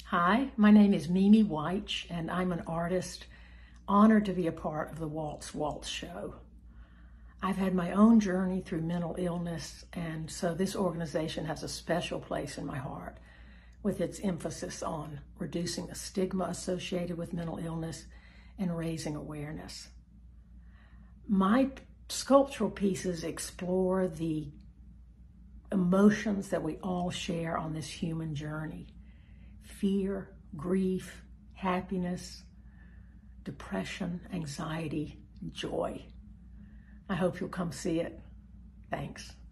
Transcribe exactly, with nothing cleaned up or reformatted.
Hi, my name is Mimi Wyche, and I'm an artist honored to be a part of the Waltz, Waltz show. I've had my own journey through mental illness, and so this organization has a special place in my heart with its emphasis on reducing the stigma associated with mental illness and raising awareness. My sculptural pieces explore the emotions that we all share on this human journey: fear, grief, happiness, depression, anxiety, joy. I hope you'll come see it. Thanks.